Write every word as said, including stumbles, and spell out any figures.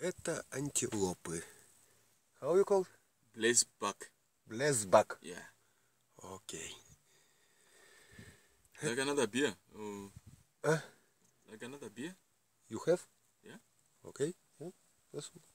Это антилопы. How you call? Blesbok. Blesbok. Yeah. Okay. Like another beer? Oh. Huh? Like another beer? You have? Yeah. Okay. Yeah. That's